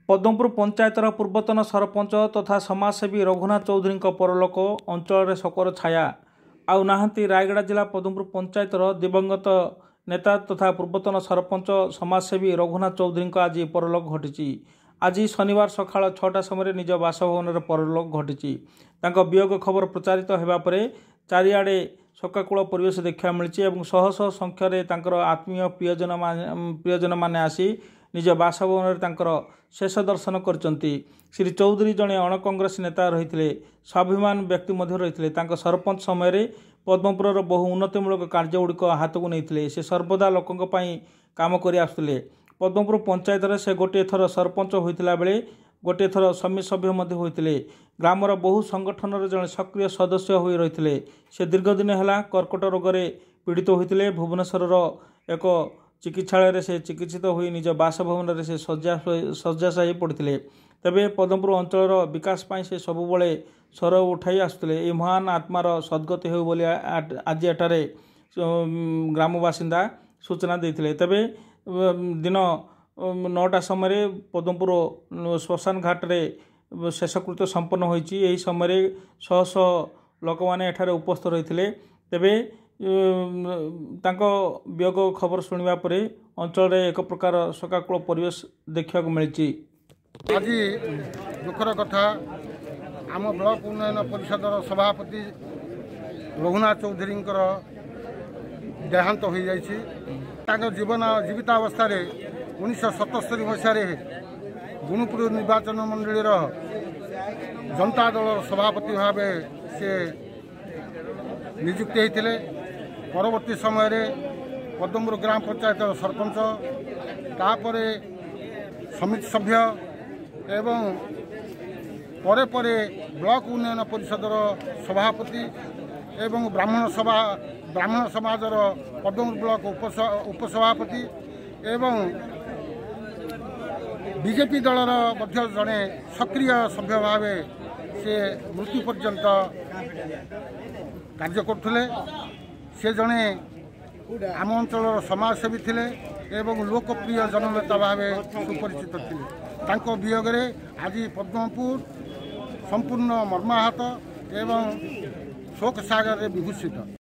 पद्मपुर पंचायतर पूर्वतन सरपंच तथा समाजसेवी रघुनाथ चौधरी परलोक अंचल शोकर छाया आउ नाहांती। रायगड़ा जिला पद्मपुर पंचायतर दिवंगत नेता तथा पूर्वतन सरपंच समाजसेवी रघुनाथ चौधरी आज परलोक घटी। आज शनिवार सकाळ 6टा समय निज बासभवन परलोक घटी। वियोग खबर प्रचारित होगा पर चारिआडे शोकाकूल परिवेश देखा मिली। शह शह संख्यार आत्मीय प्रियजन मैंने आसी निज बासभवन शेष दर्शन करचंती। श्री चौधरी जड़े अणकांग्रेस नेता रही स्वाभिमान व्यक्ति रही। सरपंच समय पद्मपुर बहु उन्नतिमूलक कार्यगुड़िक हाथ को नहीं से सर्वदा लोकों काम कर आसुले। पद्मपुर पंचायत से गोटे थर सरपंच होता बेले गोटे थर समिति सभ्य होते। ग्रामर बहु संगठन जड़े सक्रिय सदस्य हो रही। से दीर्घ दिन है कर्कट रोग पीड़ित होते। भुवनेश्वर एक चिकित्सालय से चिकित्सित होई निज बासभवन से शय्याशायी पड़ते। तेबे पद्मपुर अंचल विकास से सबुबले स्वर उठाई आसुले। ए महान आत्मार सद्गति हो बोली आज एटारे ग्राम बासिंदा सूचना देते। तेबे दिन 9टा समय पद्मपुर श्मशान घाट रे शेषकृत्य संपन्न होईची। एही समय शह शह लोक मैंने एठारे उपस्थित रही। तेबे वियोग खबर शुणा पर अंचल एक प्रकार शोकाकूल परिवेश देखा मिली। आज दुखर कथा आम ब्लॉक उन्नयन परिषद सभापति रघुनाथ चौधरी देहांत हो जाए। जीवन जीवितावस्था 1977 मसीह गुणुपुर निर्वाचन मंडलीर जनता दल सभापति भाव से नियुक्ति होते। परवर्ती समय पद्मपुर ग्राम पंचायत सरपंच तापर समिति सभ्य एवं परे परे ब्लॉक उन्नयन परिषदर सभापति एवं ब्राह्मण समाजर पद्मपुर ब्लॉक उपसभापति एवं बीजेपी दलर जड़े सक्रिय सभ्य भाव से मृत्यु पर्यंत कार्य करते। से जड़े आम अंचल समाजसेवी थे एवं लोकप्रिय जननेता भाव सुपरिचित थे। वियोग आज पद्मपुर संपूर्ण मर्माहत एवं शोक सागर विभूषित।